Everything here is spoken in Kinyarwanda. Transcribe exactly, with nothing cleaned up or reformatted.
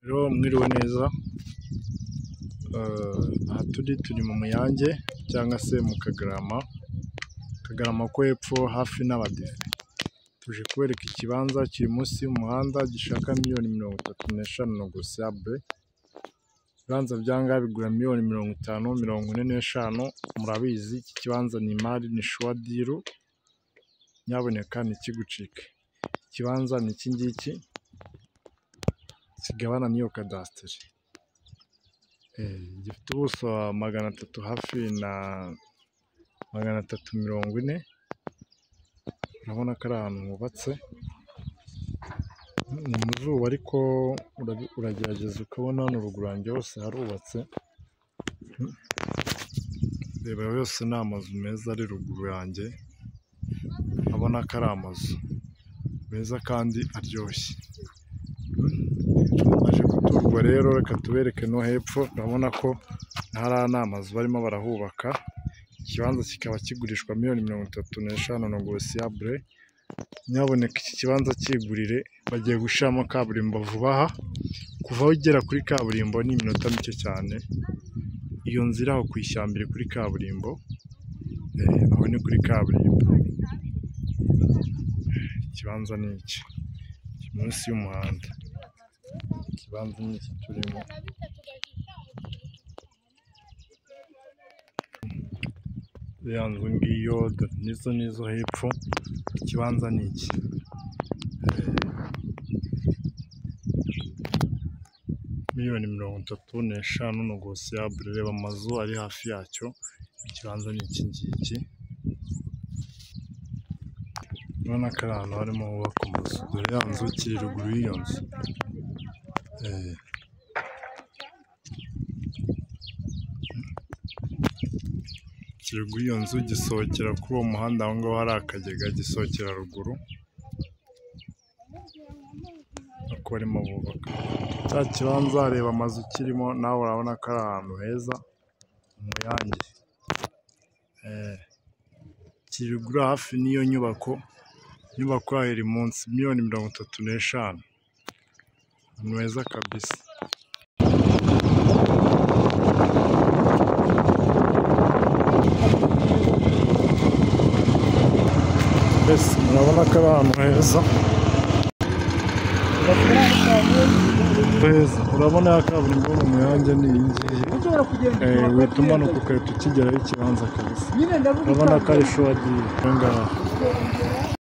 Rero mwiriwe neza, aha turi turi mu Muyange cyangwa se mu Kagarama, Kagarama ko hepfo hafi n'Abadive. Tuje kubereka ikibanza kiri munsi y'umuhanda gishaka miliyoni mirongo itatu n'eshanu negosiyabule. Ibibanza by'ahangaha bigura miliyoni mirongo itanu, mirongo ine n'eshanu. Murabizi iki kibanza ni imari, ni shuwa diru, nyaboneka ntikigucike. Ikibanza ni iki ngiki kigabana n'iyo kadasiteri, gifite ubuso magana atatu hafi na magana atatu mirongo ine. Urabona ko ari ahantu hubatse, ni mu zuba ariko uragerageza ukabona hano ruguru yanjye hose harubatse. Reba yose ni amazu meza ari ruguru yanjye, urabona ko ari amazu meza kandi aryoshye. Aje guturwa rero, reka tubereke no hepfo. Urabona ko ntari n'amazu barimo barahubaka. Ikibanza kikaba kigurishwa miliyoni mirongo itatu n'eshanu negosiyabule. Nyaboneka iki kibanza kigurire, bagiye gushiramo kaburimbo vuba aha. Kuva aho ugera kuri kaburimbo ni iminota mike cyane. Iyo nzira aho ku ishyamba iri kuri kaburimbo, aho ni kuri kaburimbo. Ikibanza ni iki, kiri munsi y'umuhanda. Ikibanza ni iki turimo. Ya nzu ngiyo nizo nizo hepfo. Ikibanza ni iki, miliyoni mirongo itatu n'eshanu negosiyabule. Reba amazu ari hafi yacyo. Ikibanza ni iki ngiki. Urabona ko ari ahantu harimo hubakwa amazu. Dore ya nzu kiri ruguru y'iyo nzu. Kiri ruguru y'iyo nzu, gisohokera kuri uwo muhanda. Aho ngaho hari akagega gisohokera ruguru. Uko barimo bubaka cya kibanza, reba amazu kirimo, nawe urabona ko ari ahantu heza mu Muyange. Kiri ruguru hafi n'iyo nyubako. Inyubako yayo iri munsi, miliyoni mirongo itatu n'eshanu. Ahantu heza kabisa. Mbese murabona ko ari ahantu heza. Urabona ya kaburimbo mu Muyange ni iyi ngiyi. Uhita umanuka ugahita ukigeraho ikibanza kabisa. Urabona ko ari shuwa diru.